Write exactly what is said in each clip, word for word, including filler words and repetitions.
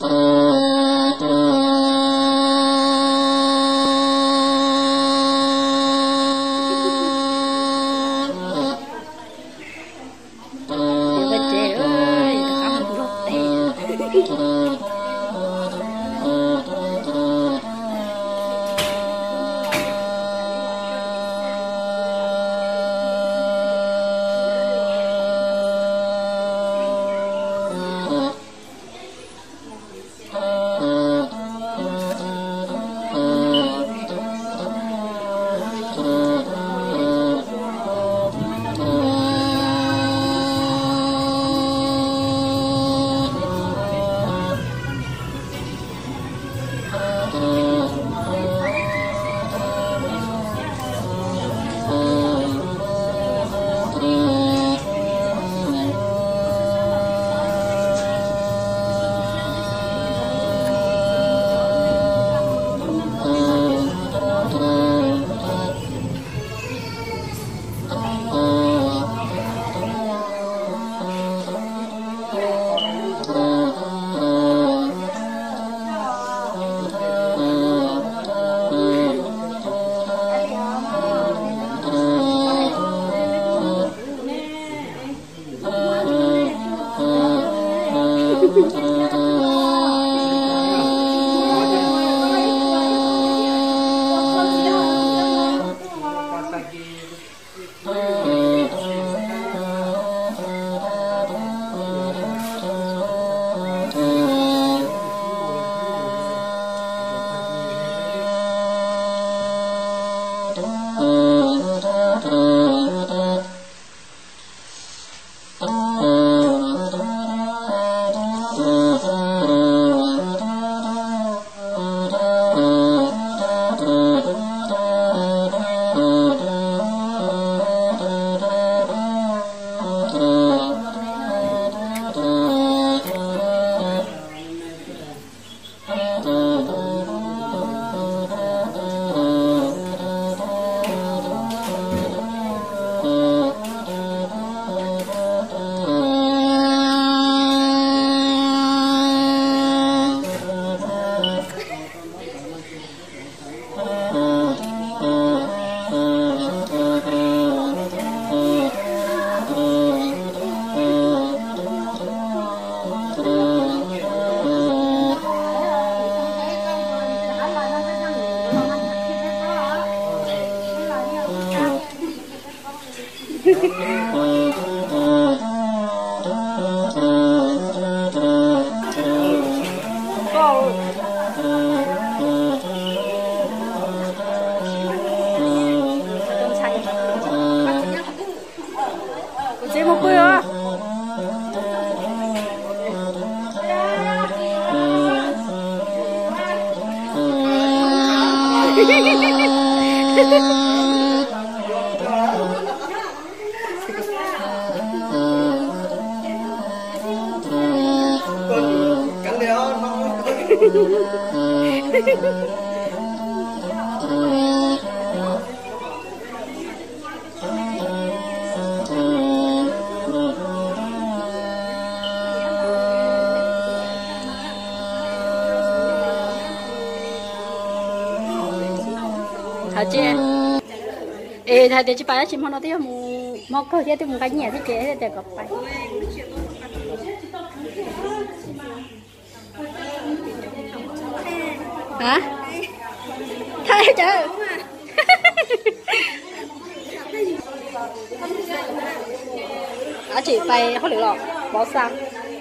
Hả chị? Ê, thầy để chị bài chị nó tiếc một một câu chứ một cái nhẹ thế chế để gặp bài. Hả? Thầy trời. À chị bài không được rồi, bỏ sang.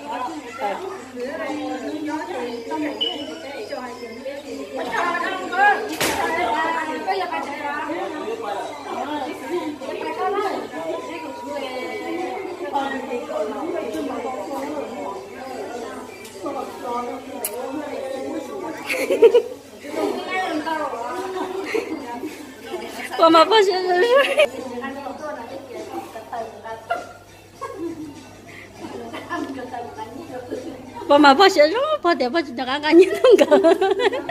Bà mà phát hiện rồi. Bà mà phát hiện rồi, bà để bà chỉ được ăn như thế nào cả.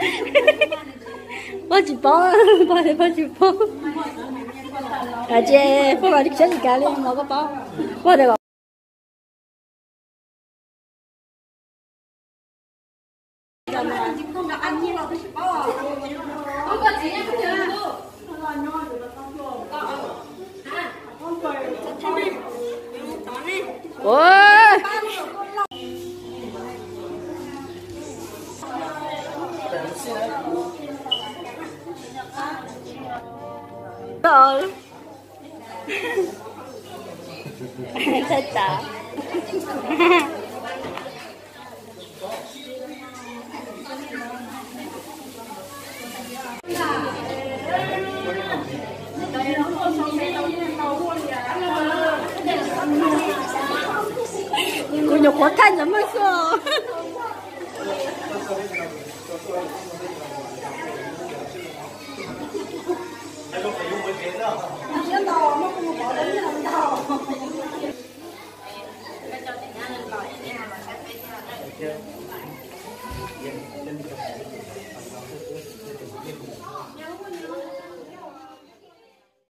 Bà chỉ bỏ, bà để bà chỉ bỏ. À chị, bà mà đi chơi gì cả lên, mà có bỏ. Bà để không gặp anh nhiều không có gì hết chưa ôi rồi 됐다 그냥 고탄 넘었어 Dạ,